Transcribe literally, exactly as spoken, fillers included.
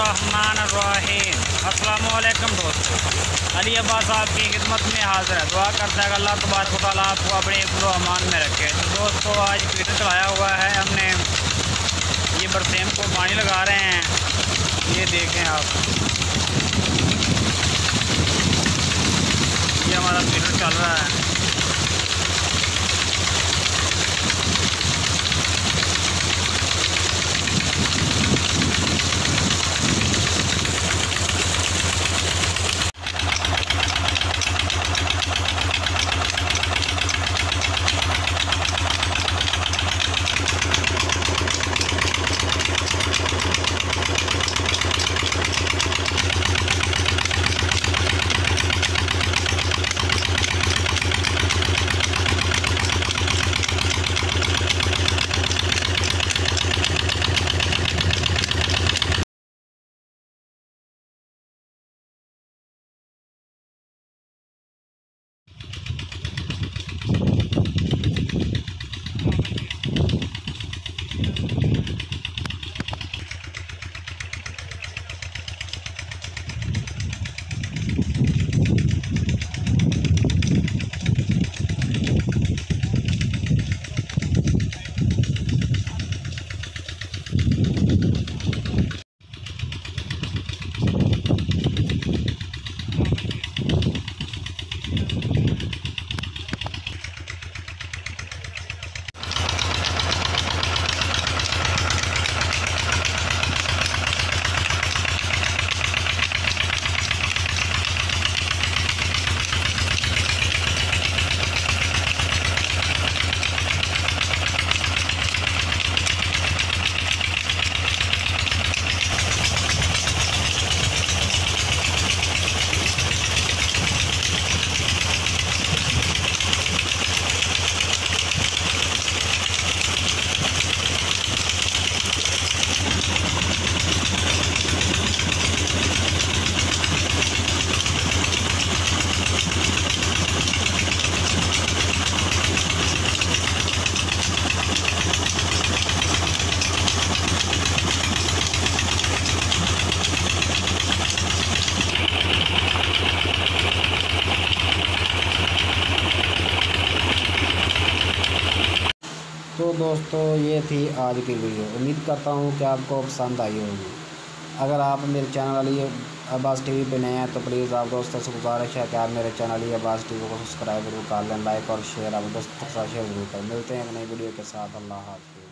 बिस्मिल्लाहिर्रहमानिर्रहीम। अस्सलामु अलैकुम दोस्तों, अली अब्बास आपकी खिदमत में हाज़िर है। दुआ करता है कि अल्लाह तबारक व तआला आपको अपने हिफ्ज़ व अमान में रखे। तो दोस्तों, आज ट्विटर चलाया हुआ है हमने, ये बरसेम को पानी लगा रहे हैं। ये देखें आप, ये हमारा ट्विटर चल रहा है। तो दोस्तों, ये थी आज की वीडियो। उम्मीद करता हूँ कि आपको पसंद आई होगी। अगर आप मेरे चैनल अली अब्बास टीवी पे नए हैं तो प्लीज़ आप दोस्तों से गुजारिश है कि आप मेरे चैनल अली अब्बास टीवी को सब्सक्राइब जरूर कर लें, लाइक और शेयर आप दोस्तों के साथ शेयर जरूर करें। मिलते हैं एक नई वीडियो के साथ। अल्लाह हाफ़िज़।